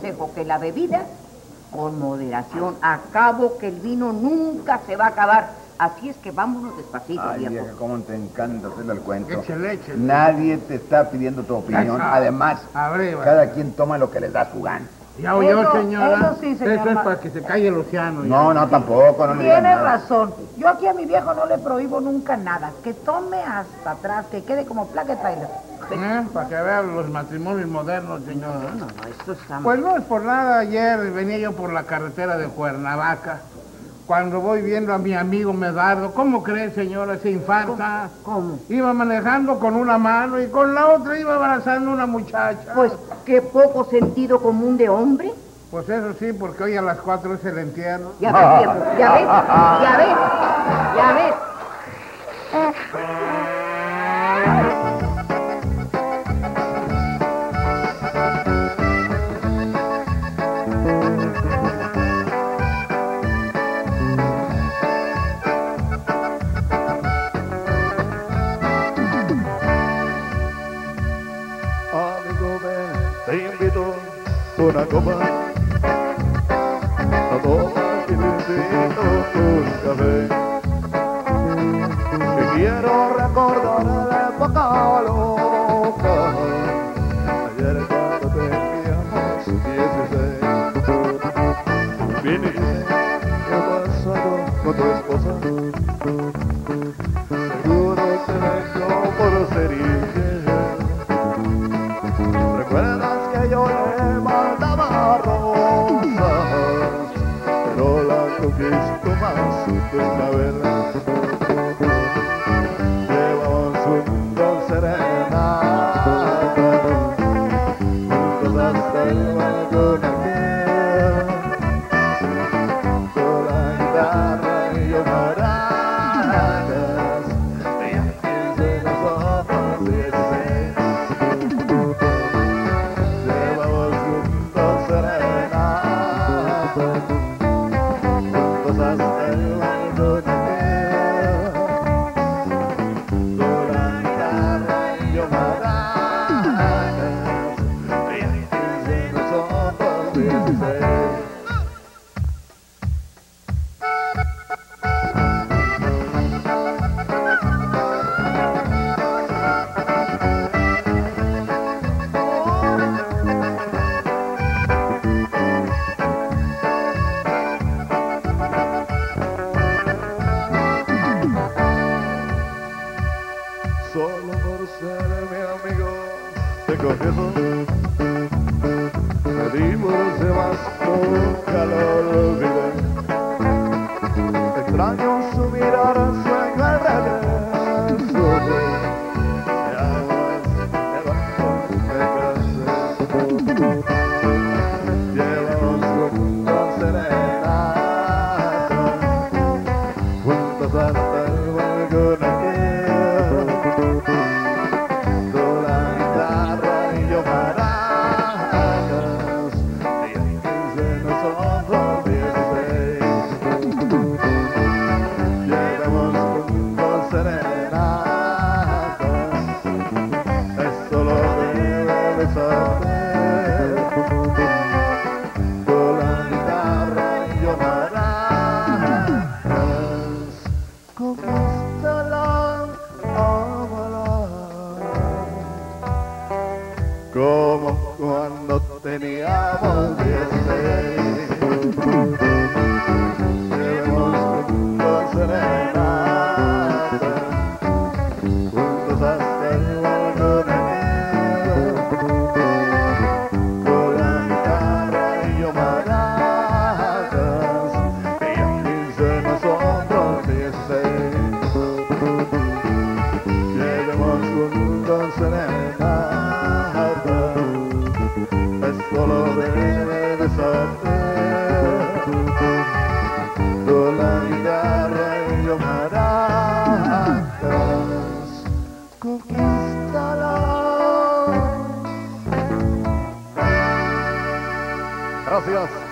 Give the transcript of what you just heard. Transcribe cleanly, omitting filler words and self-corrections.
aconsejo que la bebida, con moderación, acabo que el vino nunca se va a acabar. Así es que vámonos despacito, Ay, viejo. vieja, cómo te encanta hacerle el cuento. Échale. Nadie te está pidiendo tu opinión. Además, cada quien toma lo que les da su gana. Ya oyó, Eso, señora. eso sí, señor. Eso es para que se calle el océano. No, tampoco, no me digas Tiene nada. razón. Yo aquí a mi viejo no le prohíbo nunca nada. Que tome hasta atrás, que quede como placa de trailer. Para que vean los matrimonios modernos, señora. No, esto está mal. Pues no es por nada. Ayer venía yo por la carretera de Cuernavaca. Cuando voy viendo a mi amigo Medardo, ¿cómo cree, señora? Se infarta. ¿Cómo? Iba manejando con una mano y con la otra iba abrazando a una muchacha. Pues qué poco sentido común de hombre. Pues eso sí, porque hoy a las 4 es el entierro. Ya ves, viejo, ya ves. Amigo, ven, te invito una copa. No tomas y te invito un café. Y quiero recordar la época loca. Ayer cuando teníamos 16. Viene, ¿qué ha pasado con tu esposa? Seguro te dejó por ser infiel. ¿Recuerdas que yo le mandaba rosas? Pero la conquistó más de una vez. Llevamos un don serenata juntos hasta el balcón aquel, con la guitarra y yo maracas, y aquí se nos ojos 16. Llevamos juntos serenata juntos hasta el balcón aquel, con la guitarra y yo maracas, y aquí se nos ojos 16. Solo por ser mi amigo, te confieso, me divorcié más, nunca lo olvidé. Extraño su mirada, sueño al regreso. Me amas, me bajo, me casé. Llevamos juntos serenata, juntos hasta el balcón aquel, con la guitarra y yo maracas, y aquí se nos ojos 16. Llevemos juntos serenatas, eso lo debes saber, con la guitarra y yo maracas, conquístala a volar, como cuando teníamos 16. Llevemos juntos serenata, juntos hasta el balcón aquel, con la guitarra y yo maracas, y aquí se nosotros 16. Llevemos juntos serenata, eso lo debe de saber, con la guitarra y yo maracas, conquístala. Gracias.